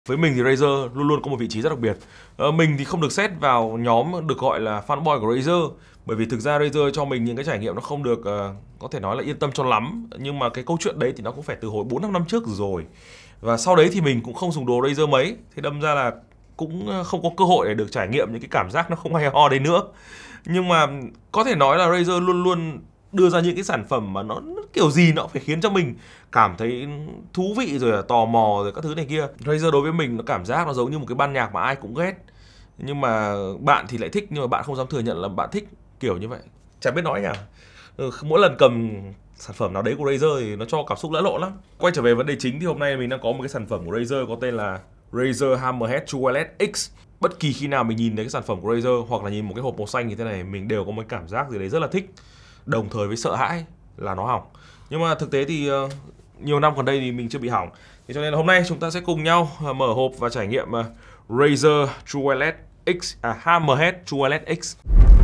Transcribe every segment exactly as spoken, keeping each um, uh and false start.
Với mình thì Razer luôn luôn có một vị trí rất đặc biệt. Ờ, mình thì không được xét vào nhóm được gọi là fanboy của Razer, bởi vì thực ra Razer cho mình những cái trải nghiệm nó không được uh, có thể nói là yên tâm cho lắm. Nhưng mà cái câu chuyện đấy thì nó cũng phải từ hồi bốn năm năm trước rồi. Và sau đấy thì mình cũng không dùng đồ Razer mấy, thì đâm ra là cũng không có cơ hội để được trải nghiệm những cái cảm giác nó không hay ho đấy nữa. Nhưng mà có thể nói là Razer luôn luôn đưa ra những cái sản phẩm mà nó, nó kiểu gì nó phải khiến cho mình cảm thấy thú vị rồi là tò mò rồi các thứ này kia. Razer đối với mình nó cảm giác nó giống như một cái ban nhạc mà ai cũng ghét, nhưng mà bạn thì lại thích, nhưng mà bạn không dám thừa nhận là bạn thích, kiểu như vậy. Chẳng biết nói nhỉ. Ừ, mỗi lần cầm sản phẩm nào đấy của Razer thì nó cho cảm xúc lẫn lộn lắm. Quay trở về vấn đề chính thì hôm nay mình đang có một cái sản phẩm của Razer có tên là Razer Hammerhead True Wireless X. Bất kỳ khi nào mình nhìn thấy cái sản phẩm của Razer hoặc là nhìn một cái hộp màu xanh như thế này, mình đều có một cảm giác gì đấy rất là thích, đồng thời với sợ hãi là nó hỏng. Nhưng mà thực tế thì uh, nhiều năm gần đây thì mình chưa bị hỏng. Thế cho nên là hôm nay chúng ta sẽ cùng nhau uh, mở hộp và trải nghiệm uh, Razer True Wireless X, à Hammerhead True Wireless X.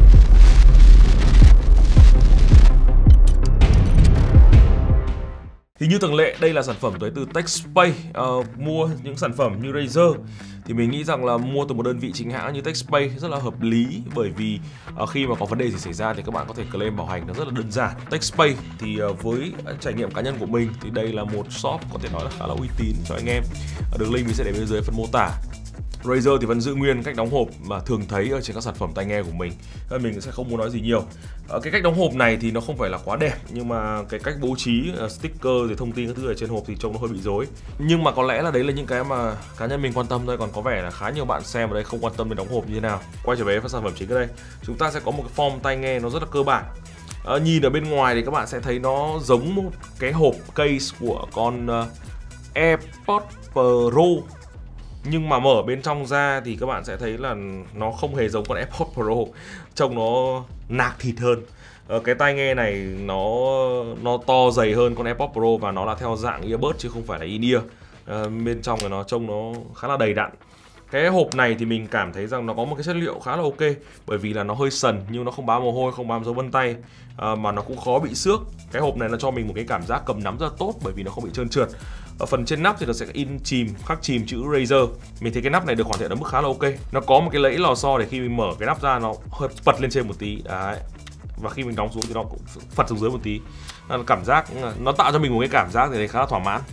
Thì như thường lệ, đây là sản phẩm tới từ TechSpace. uh, Mua những sản phẩm như Razer thì mình nghĩ rằng là mua từ một đơn vị chính hãng như TechSpace rất là hợp lý. Bởi vì uh, khi mà có vấn đề gì xảy ra thì các bạn có thể claim bảo hành nó rất là đơn giản. TechSpace thì uh, với trải nghiệm cá nhân của mình thì đây là một shop có thể nói là khá là uy tín cho anh em. Đường link mình sẽ để bên dưới phần mô tả. Razer thì vẫn giữ nguyên cách đóng hộp mà thường thấy ở trên các sản phẩm tai nghe của mình, nên mình sẽ không muốn nói gì nhiều. Cái cách đóng hộp này thì nó không phải là quá đẹp, nhưng mà cái cách bố trí sticker rồi thông tin các thứ ở trên hộp thì trông nó hơi bị rối. Nhưng mà có lẽ là đấy là những cái mà cá nhân mình quan tâm thôi, còn có vẻ là khá nhiều bạn xem ở đây không quan tâm đến đóng hộp như thế nào. Quay trở về với sản phẩm chính ở đây, chúng ta sẽ có một cái form tai nghe nó rất là cơ bản. À, nhìn ở bên ngoài thì các bạn sẽ thấy nó giống một cái hộp case của con uh, AirPods Pro. Nhưng mà mở bên trong ra thì các bạn sẽ thấy là nó không hề giống con AirPods Pro, trông nó nạc thịt hơn. Ờ, cái tai nghe này nó nó to dày hơn con AirPods Pro và nó là theo dạng earbud chứ không phải là in-ear. Ờ, bên trong thì nó trông nó khá là đầy đặn. Cái hộp này thì mình cảm thấy rằng nó có một cái chất liệu khá là ok, bởi vì là nó hơi sần nhưng nó không bám mồ hôi, không bám dấu vân tay, à, mà nó cũng khó bị xước. Cái hộp này nó cho mình một cái cảm giác cầm nắm rất là tốt bởi vì nó không bị trơn trượt. Ở phần trên nắp thì nó sẽ in chìm, khắc chìm chữ Razer. Mình thấy cái nắp này được hoàn thiện ở mức khá là ok. Nó có một cái lẫy lò xo để khi mình mở cái nắp ra nó hơi bật lên trên một tí. Đấy. Và khi mình đóng xuống thì nó cũng phật xuống dưới một tí. Nó cảm giác nó tạo cho mình một cái cảm giác gì đấy khá là thỏa mãn.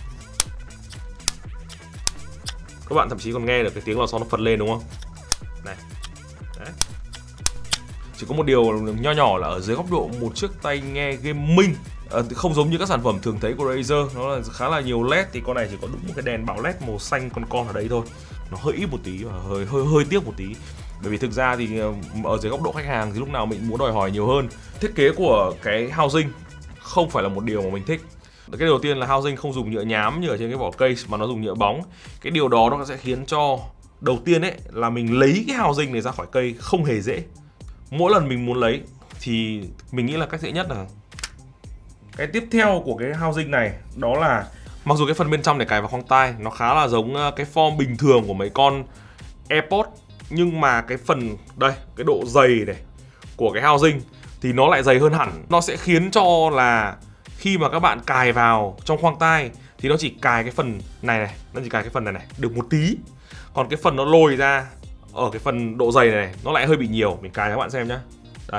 Các bạn thậm chí còn nghe được cái tiếng lò xo nó phật lên đúng không? Này. Đấy. Chỉ có một điều nho nhỏ là ở dưới góc độ một chiếc tai nghe gaming, à, không giống như các sản phẩm thường thấy của Razer, nó là khá là nhiều led, thì con này chỉ có đúng một cái đèn bảo led màu xanh con con ở đây thôi. Nó hơi ít một tí và hơi hơi hơi tiếc một tí. Bởi vì thực ra thì ở dưới góc độ khách hàng thì lúc nào mình muốn đòi hỏi nhiều hơn. Thiết kế của cái housing không phải là một điều mà mình thích. Cái đầu tiên là housing không dùng nhựa nhám như ở trên cái vỏ case mà nó dùng nhựa bóng. Cái điều đó nó sẽ khiến cho đầu tiên ấy là mình lấy cái housing này ra khỏi cây không hề dễ. Mỗi lần mình muốn lấy thì mình nghĩ là cách dễ nhất là cái tiếp theo của cái housing này, đó là mặc dù cái phần bên trong để cài vào khoang tai nó khá là giống cái form bình thường của mấy con AirPods, nhưng mà cái phần đây, cái độ dày này của cái housing thì nó lại dày hơn hẳn. Nó sẽ khiến cho là khi mà các bạn cài vào trong khoang tai thì nó chỉ cài cái phần này này, nó chỉ cài cái phần này này được một tí. Còn cái phần nó lồi ra ở cái phần độ dày này nó lại hơi bị nhiều. Mình cài cho các bạn xem nhá. Đây.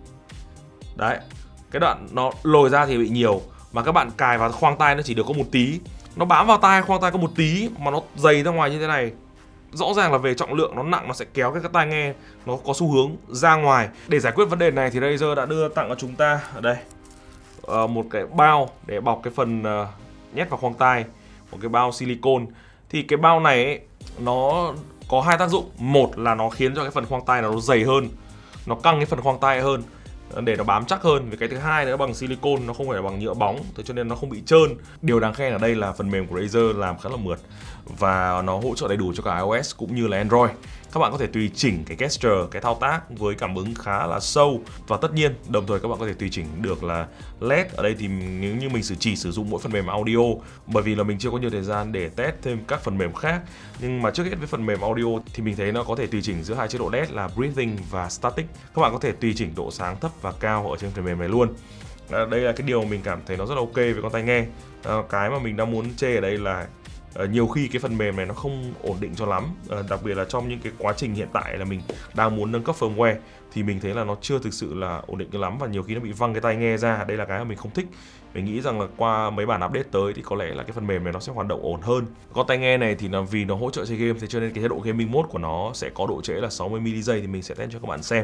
Đấy. Cái đoạn nó lồi ra thì bị nhiều, mà các bạn cài vào khoang tai nó chỉ được có một tí. Nó bám vào tai khoang tai có một tí mà nó dày ra ngoài như thế này. Rõ ràng là về trọng lượng nó nặng, nó sẽ kéo cái tai nghe nó có xu hướng ra ngoài. Để giải quyết vấn đề này thì Razer đã đưa tặng cho chúng ta ở đây uh, một cái bao để bọc cái phần uh, nhét vào khoang tai, một cái bao silicone. Thì cái bao này ấy, nó có hai tác dụng. Một là nó khiến cho cái phần khoang tai nó dày hơn, nó căng cái phần khoang tai hơn để nó bám chắc hơn. Vì cái thứ hai nữa, bằng silicone, nó không phải là bằng nhựa bóng, thế cho nên nó không bị trơn. Điều đáng khen ở đây là phần mềm của Razer làm khá là mượt và nó hỗ trợ đầy đủ cho cả iOS cũng như là Android. Các bạn có thể tùy chỉnh cái gesture, cái thao tác với cảm ứng khá là sâu. Và tất nhiên, đồng thời các bạn có thể tùy chỉnh được là led. Ở đây thì nếu như mình chỉ sử dụng mỗi phần mềm audio, bởi vì là mình chưa có nhiều thời gian để test thêm các phần mềm khác. Nhưng mà trước hết với phần mềm audio thì mình thấy nó có thể tùy chỉnh giữa hai chế độ led là breathing và static. Các bạn có thể tùy chỉnh độ sáng thấp và cao ở trên phần mềm này luôn. Đây là cái điều mình cảm thấy nó rất là ok với con tai nghe. Cái mà mình đang muốn chê ở đây là À, nhiều khi cái phần mềm này nó không ổn định cho lắm, à, đặc biệt là trong những cái quá trình hiện tại là mình đang muốn nâng cấp firmware thì mình thấy là nó chưa thực sự là ổn định cho lắm, và nhiều khi nó bị văng cái tai nghe ra. Đây là cái mà mình không thích. Mình nghĩ rằng là qua mấy bản update tới thì có lẽ là cái phần mềm này nó sẽ hoạt động ổn hơn. Con tai nghe này thì là vì nó hỗ trợ chơi game, thế cho nên cái chế độ gaming mode của nó sẽ có độ trễ là sáu mươi mi-li-giây, thì mình sẽ test cho các bạn xem.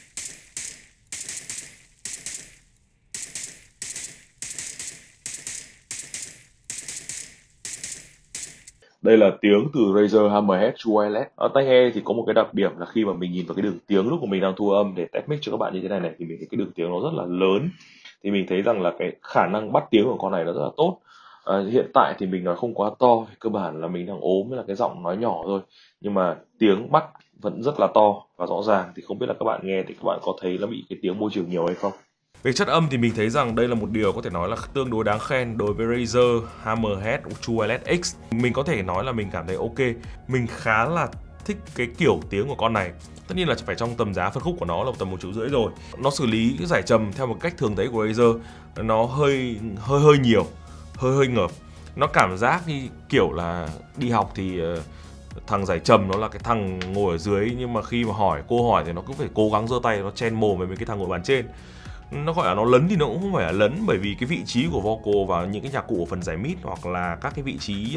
Đây là tiếng từ Razer Hammerhead True Wireless. Ở tai nghe thì có một cái đặc điểm là khi mà mình nhìn vào cái đường tiếng lúc mà mình đang thu âm để test mic cho các bạn như thế này này, thì mình thấy cái đường tiếng nó rất là lớn. Thì mình thấy rằng là cái khả năng bắt tiếng của con này nó rất là tốt. À, hiện tại thì mình nói không quá to, cơ bản là mình đang ốm với là cái giọng nói nhỏ thôi, nhưng mà tiếng bắt vẫn rất là to và rõ ràng. Thì không biết là các bạn nghe thì các bạn có thấy nó bị cái tiếng môi trường nhiều hay không? Về chất âm thì mình thấy rằng đây là một điều có thể nói là tương đối đáng khen đối với Razer Hammerhead True Wireless X. Mình có thể nói là mình cảm thấy ok. Mình khá là thích cái kiểu tiếng của con này. Tất nhiên là phải trong tầm giá phân khúc của nó là tầm một triệu rưỡi rồi. Nó xử lý cái giải trầm theo một cách thường thấy của Razer, nó hơi hơi hơi nhiều, hơi hơi ngợp. Nó cảm giác như kiểu là đi học thì uh, thằng giải trầm nó là cái thằng ngồi ở dưới, nhưng mà khi mà hỏi cô hỏi thì nó cứ phải cố gắng giơ tay nó chen mồm với mấy cái thằng ngồi bàn trên. Nó gọi là nó lấn thì nó cũng không phải là lấn, bởi vì cái vị trí của vocal và những cái nhạc cụ ở phần giải mid hoặc là các cái vị trí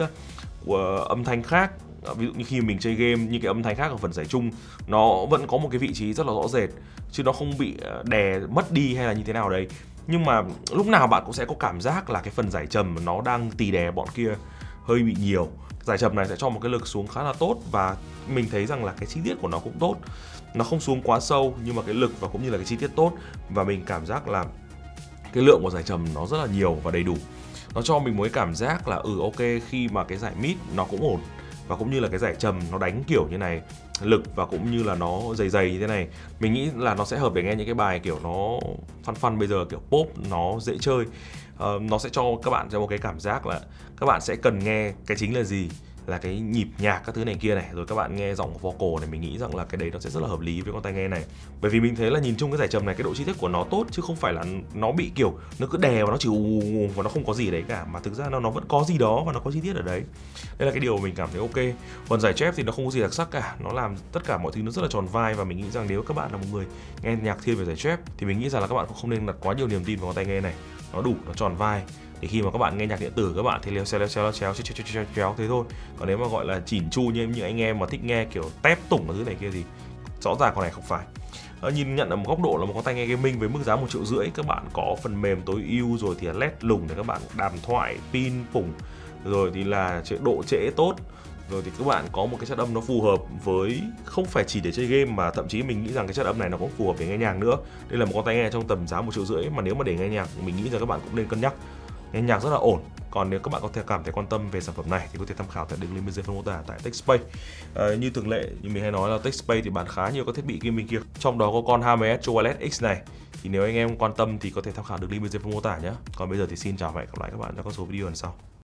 của âm thanh khác, ví dụ như khi mình chơi game, như cái âm thanh khác ở phần giải trung, nó vẫn có một cái vị trí rất là rõ rệt, chứ nó không bị đè mất đi hay là như thế nào đấy. Nhưng mà lúc nào bạn cũng sẽ có cảm giác là cái phần giải trầm nó đang tì đè bọn kia hơi bị nhiều. Giải trầm này sẽ cho một cái lực xuống khá là tốt, và mình thấy rằng là cái chi tiết của nó cũng tốt. Nó không xuống quá sâu nhưng mà cái lực và cũng như là cái chi tiết tốt, và mình cảm giác là cái lượng của giải trầm nó rất là nhiều và đầy đủ. Nó cho mình một cái cảm giác là ừ ok, khi mà cái giải mid nó cũng ổn, và cũng như là cái giải trầm nó đánh kiểu như này, lực và cũng như là nó dày dày như thế này, mình nghĩ là nó sẽ hợp để nghe những cái bài kiểu nó fun fun bây giờ, kiểu pop nó dễ chơi. Uh, nó sẽ cho các bạn cho một cái cảm giác là các bạn sẽ cần nghe cái chính là gì, là cái nhịp nhạc các thứ này kia này, rồi các bạn nghe giọng vocal này. Mình nghĩ rằng là cái đấy nó sẽ rất là hợp lý với con tai nghe này, bởi vì mình thấy là nhìn chung cái giải trầm này, cái độ chi tiết của nó tốt, chứ không phải là nó bị kiểu nó cứ đè và nó chỉ ù ù và nó không có gì ở đấy cả, mà thực ra nó nó vẫn có gì đó và nó có chi tiết ở đấy. Đây là cái điều mình cảm thấy ok. Còn giải chép thì nó không có gì đặc sắc cả, nó làm tất cả mọi thứ nó rất là tròn vai, và mình nghĩ rằng nếu các bạn là một người nghe nhạc thiên về giải chép thì mình nghĩ rằng là các bạn cũng không nên đặt quá nhiều niềm tin vào con tai nghe này. Nó đủ, nó tròn vai để khi mà các bạn nghe nhạc điện tử các bạn thì leo xeo leo xeo chéo chéo chéo chéo thế thôi. Còn nếu mà gọi là chỉn chu như những anh em mà thích nghe kiểu tép tủng ở thứ này kia thì rõ ràng con này không phải. À, nhìn nhận ở một góc độ là một con tai nghe gaming với mức giá một triệu rưỡi, các bạn có phần mềm tối ưu rồi thì là led lùng để các bạn đàm thoại, pin phủng, rồi thì là chế độ trễ tốt, rồi thì các bạn có một cái chất âm nó phù hợp với, không phải chỉ để chơi game mà thậm chí mình nghĩ rằng cái chất âm này nó cũng phù hợp để nghe nhạc nữa. Đây là một con tai nghe trong tầm giá một triệu rưỡi mà nếu mà để nghe nhạc mình nghĩ rằng các bạn cũng nên cân nhắc. Nghe nhạc rất là ổn. Còn nếu các bạn có thể cảm thấy quan tâm về sản phẩm này thì có thể tham khảo tại đường link bên dưới phần mô tả tại TechSpace. À, như thường lệ, như mình hay nói là TechSpace thì bán khá nhiều các thiết bị gaming kia, trong đó có con Hammerhead True Wireless X này. Thì nếu anh em quan tâm thì có thể tham khảo đường link bên dưới phần mô tả nhé. Còn bây giờ thì xin chào và hẹn gặp lại các bạn trong các số video lần sau.